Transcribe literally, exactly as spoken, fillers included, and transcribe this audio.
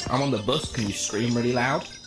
I'm on the bus. Can you scream really loud?